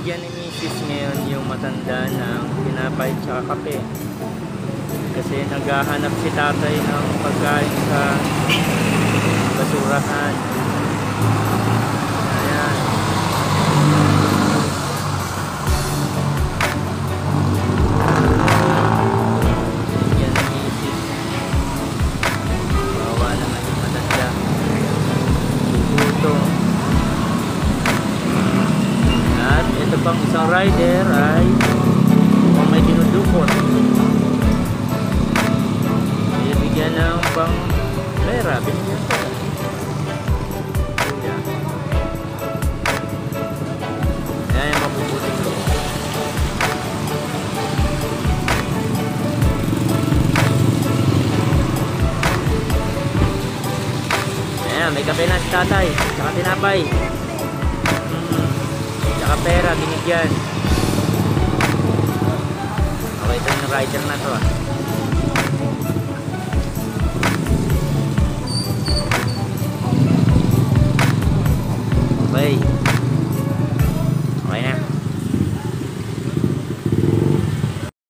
binigyan ni Mrs. ngayon yung matanda ng pinapay tsaka kape. Kasi naghahanap si tatay ng pagkain sa basurahan. Ayan. Binigyan ni Mrs. Bawa naman yung matanda. Gutom. At ito pang isang rider ay mukhang may dinudukot. Bibigyan ng pang pera. Binigyan ko. Kuya. Ayan yung mapuputi ko. Ayan, may kape na si tatay. Tsaka tinapay. Tsaka pera, binigyan. Okay, ito yung rider na to. Okay.